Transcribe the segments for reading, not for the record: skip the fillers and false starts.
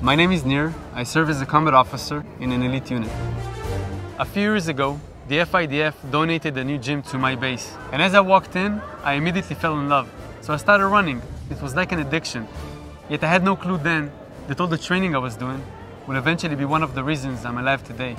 My name is Nir. I serve as a combat officer in an elite unit. A few years ago, the FIDF donated a new gym to my base. And as I walked in, I immediately fell in love. So I started running. It was like an addiction. Yet I had no clue then that all the training I was doing would eventually be one of the reasons I'm alive today.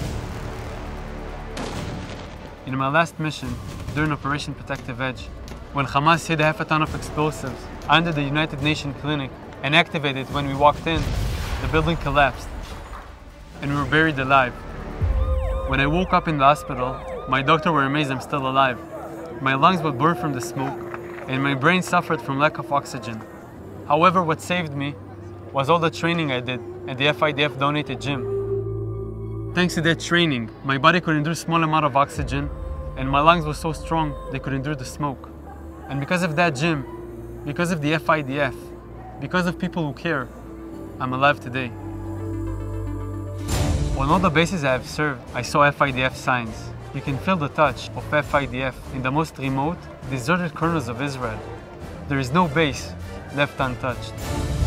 In my last mission, during Operation Protective Edge, when Hamas hid half a ton of explosives under the United Nations clinic and activated when we walked in, the building collapsed and we were buried alive. When I woke up in the hospital, my doctor were amazed I'm still alive. My lungs were burned from the smoke and my brain suffered from lack of oxygen. However, what saved me was all the training I did at the FIDF donated gym. Thanks to that training, my body could endure a small amount of oxygen and my lungs were so strong they could endure the smoke. And because of that gym, because of the FIDF, because of people who care, I'm alive today. On all the bases I have served, I saw FIDF signs. You can feel the touch of FIDF in the most remote, deserted corners of Israel. There is no base left untouched.